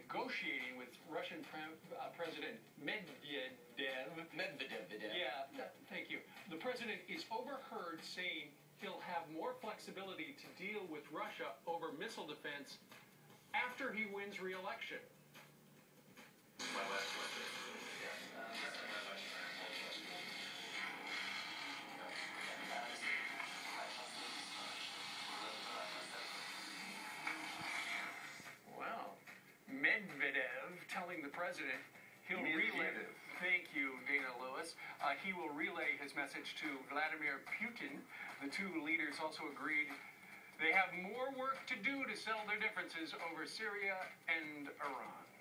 negotiating with Russian President Medvedev. Yeah, thank you. The president is overheard saying he'll have more flexibility to deal with Russia over missile defense after he wins re-election. Wow. Medvedev telling the president he'll relay. Thank you, Dana Lewis. He will relay his message to Vladimir Putin. The two leaders also agreed they have more work to do to settle their differences over Syria and Iran.